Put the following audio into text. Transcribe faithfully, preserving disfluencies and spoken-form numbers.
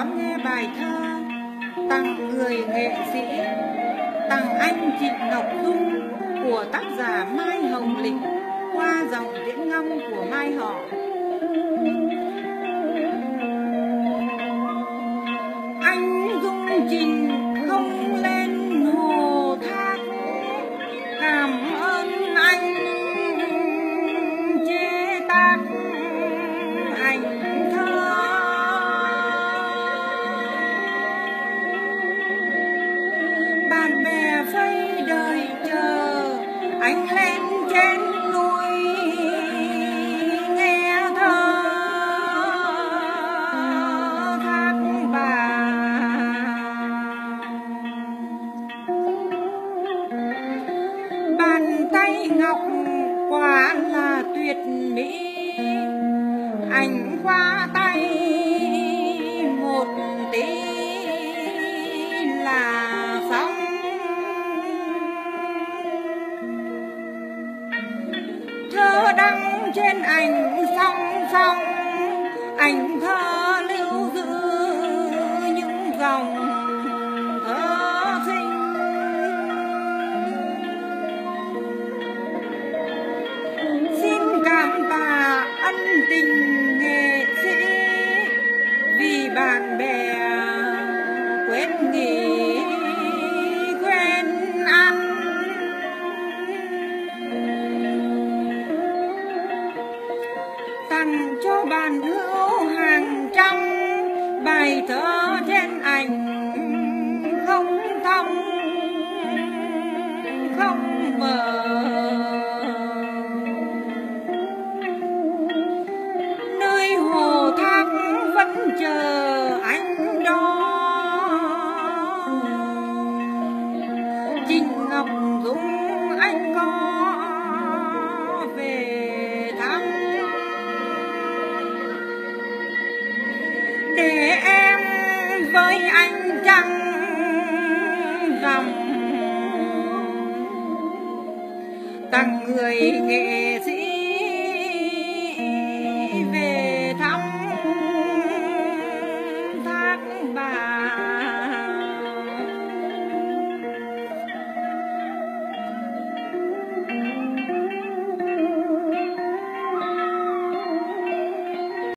đón nghe bài thơ tặng người nghệ sĩ, tặng anh Trịnh Ngọc Dung của tác giả Mai Hồng Lịch qua dòng diễn ngâm của Mai Họ. Anh Dung Trình không lên hồ thác, cảm ơn anh chế tác ảnh thơ. Bạn bè phây đời chờ anh lên trên núi nghe thơ thác bà. Bàn tay ngọc quả là tuyệt mỹ, anh qua tay một tí là xong. Thơ đăng trên ảnh song song, ảnh thơ lưu giữ những dòng thơ sinh. Xin cảm tạ ân tình nghệ sĩ vì bạn bè quên nghỉ quên ăn. Tặng cho bạn hữu hàng trăm bài thơ trên ảnh không thâm không mờ. Nơi hồ thác vẫn chờ anh đó, Trịnh Ngọc Dung anh có về thăm. Để em với anh trăng rằm tặng người nghệ